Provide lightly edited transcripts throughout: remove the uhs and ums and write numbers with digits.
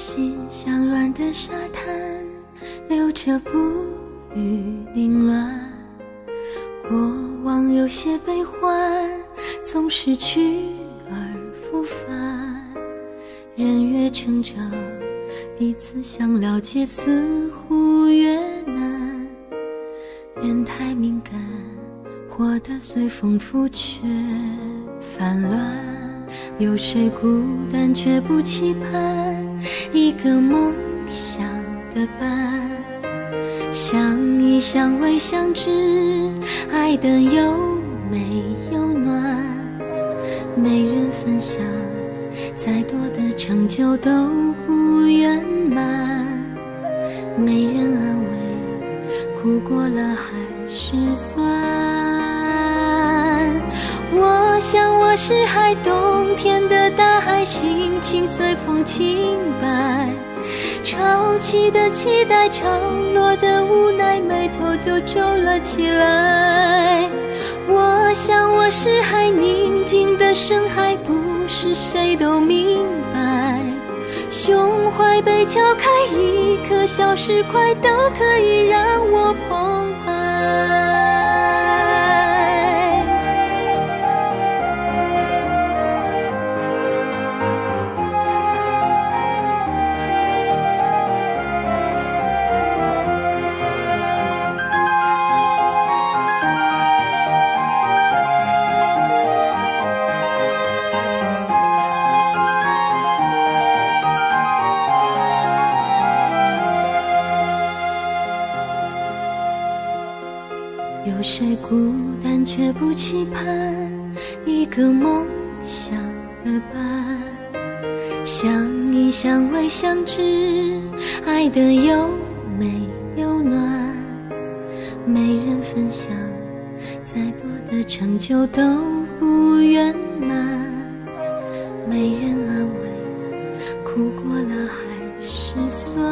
心像软的沙滩，留着不语凌乱。过往有些悲欢，总是去而复返。人越成长，彼此想了解似乎越难。人太敏感，活得随风拂却泛乱。有谁孤单却不期盼一个梦想的伴？相依相偎相知，爱得又美又暖。没人分享，再多的成就都不圆满。没人安慰，哭过了还是酸。我想我是海，冬天的大海，心情随风轻摆。潮起的期待，潮落的无奈，眉头就皱了起来。我想我是海，宁静的深海，不是谁都明白。胸怀被敲开，一颗小石块都可以让我澎湃。有谁孤单却不期盼一个梦想的伴？相依相偎相知，爱得又美又暖。没人分享，再多的成就都不圆满。没人安慰，哭过了还是酸。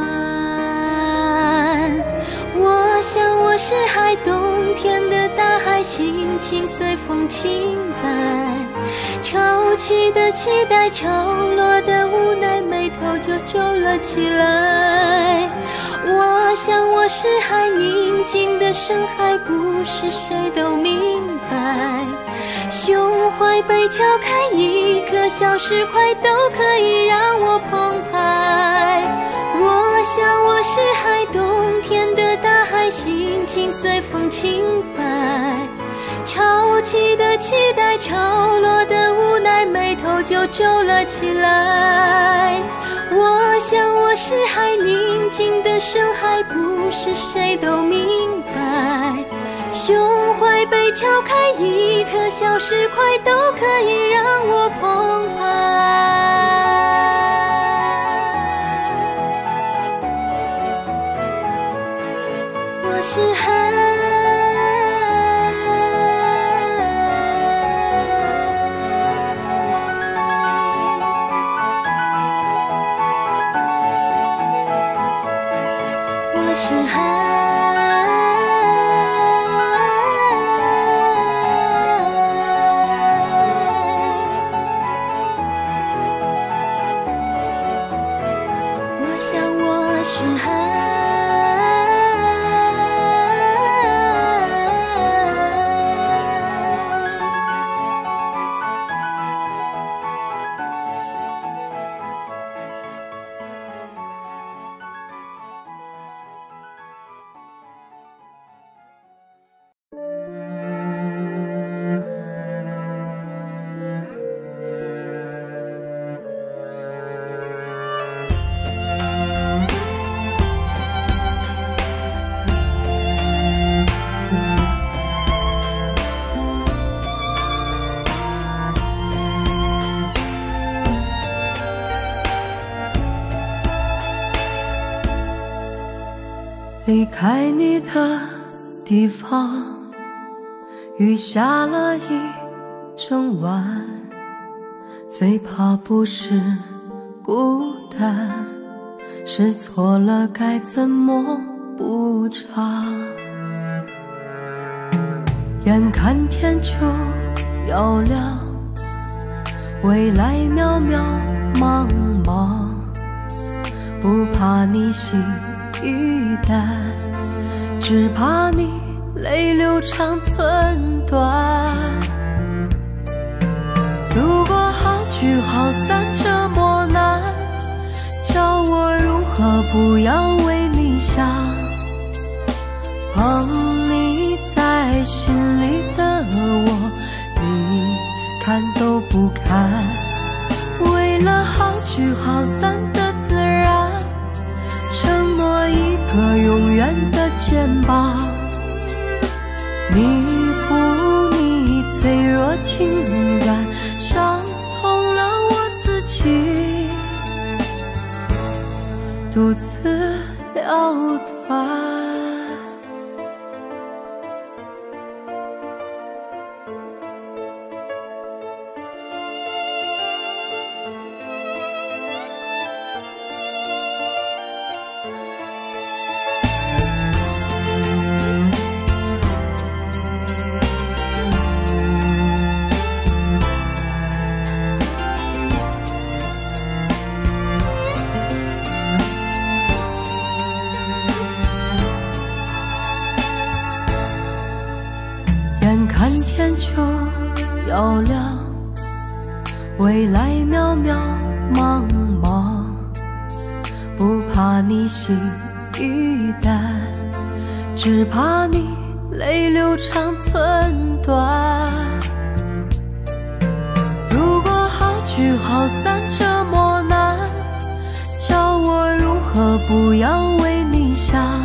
我想我是海，冬天的大海，心情随风轻摆。潮起的期待，潮落的无奈，眉头就皱了起来。我想我是海，宁静的深海，不是谁都明白。胸怀被敲开，一颗小石块都可以让我澎湃。我想我是海，冬天的大海，心情随风轻摆。潮起的期待，潮落的无奈，眉头就皱了起来。我想我是海，宁静的深海，不是谁都明白。胸怀被敲开，一颗小石块都可以让我澎湃。我是海，我是海。我想我是海。 离开你的地方，雨下了一整晚，最怕不是孤单，是错了该怎么补偿。眼看天就要亮，未来渺渺茫茫， 不怕你心已淡，只怕你泪流长寸断。如果好聚好散这么难，叫我如何不要为你想？你在心里的我，你看都不看。为了好聚好散的自然，承诺一个永远的肩膀，弥补你脆弱情感，伤痛了我自己，独自了断。眼看天就要亮，未来渺渺茫茫，不怕你心已淡，只怕你泪流长寸断。如果好聚好散这么难，叫我如何不要为你想？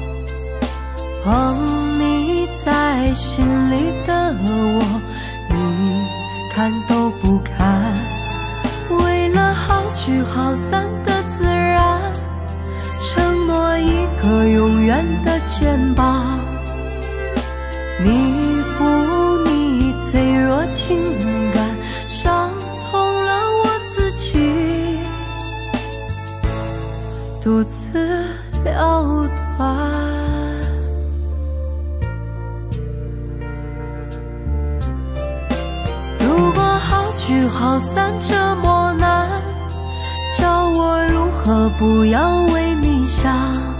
你在心里的我，你看都不看。为了好聚好散的自然，承诺一个永远的肩膀，弥补你脆弱情感，伤痛了我自己，独自了断。聚好散这么难，叫我如何不要为你想？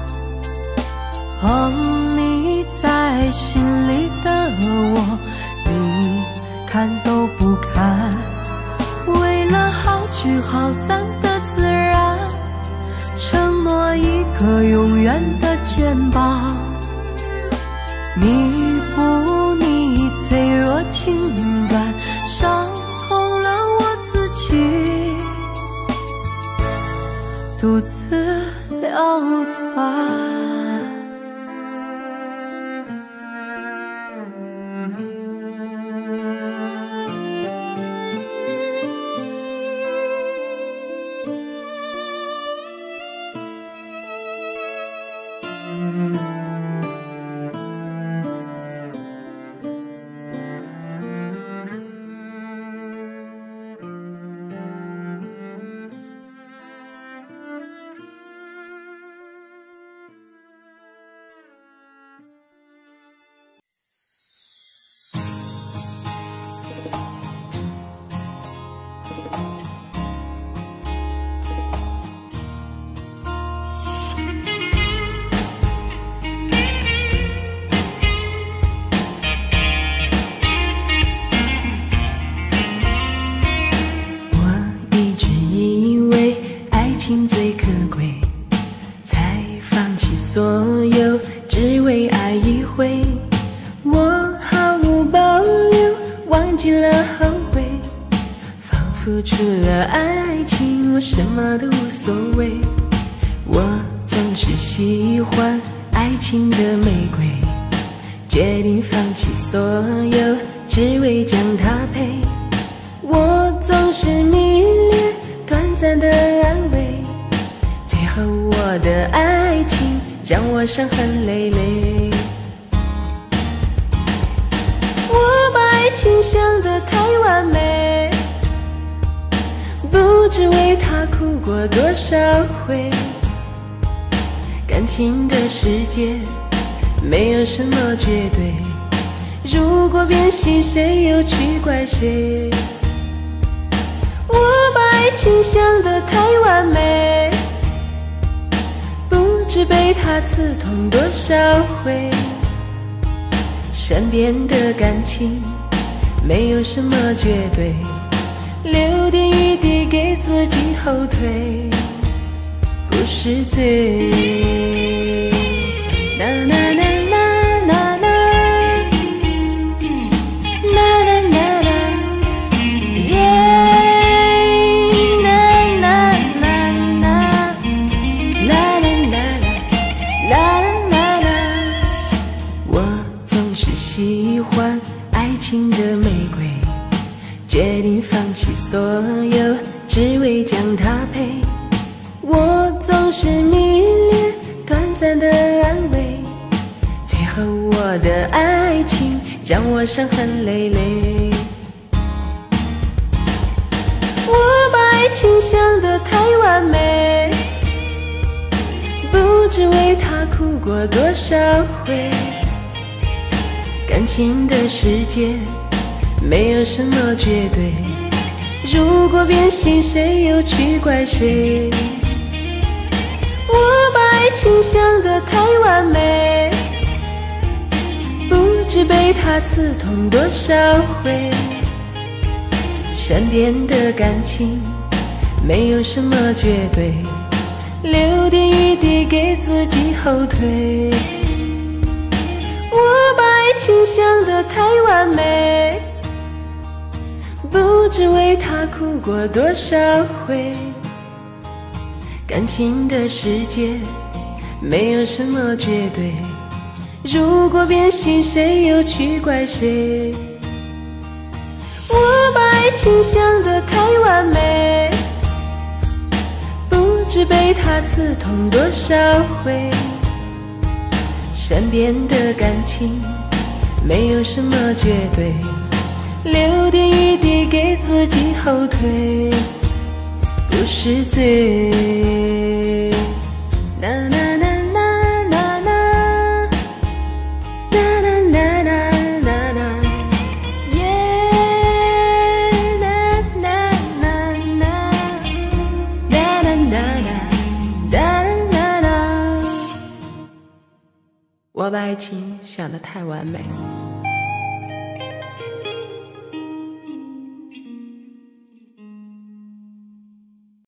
你在心里的我，你看都不看。为了好聚好散的自然，承诺一个永远的肩膀，弥补你脆弱情感，伤自己，独自了断。 情最可贵，才放弃所有，只为爱一回。我毫无保留，忘记了后悔，仿佛除了爱情，我什么都无所谓。我总是喜欢爱情的玫瑰，决定放弃所有，只为将它陪。我总是迷恋短暂的安慰，最后我的爱情让我伤痕累累。我把爱情想得太完美，不知为它哭过多少回。感情的世界没有什么绝对，如果变心，谁又去怪谁？我把爱情想得太完美， 知被他刺痛多少回。身边的感情没有什么绝对，留点余地给自己后退，不是罪。啦啦啦啦啦啦，啦啦啦啦，耶，啦啦啦啦，啦啦啦啦，啦啦啦。我总是喜欢爱情的玫瑰，决定放弃所有，只为将它陪。我总是迷恋短暂的安慰，最后我的爱情让我伤痕累累。我把爱情想得太完美，不知为它哭过多少回。感情的世界没有什么绝对，如果变心谁又去怪谁？我把爱情想得太完美，不知被他刺痛多少回。身边的感情没有什么绝对，留点余地给自己后退。我把爱情想得太完美，不知为他哭过多少回。感情的世界没有什么绝对，如果变心谁又去怪谁？我把爱情想得太完美，不知被他刺痛多少回。身边的感情没有什么绝对，留点余地给自己后退，不是罪。啦啦啦啦啦啦，啦啦啦啦啦啦，耶，啦啦啦啦，啦啦啦啦，啦啦啦。我把爱情想得太完美。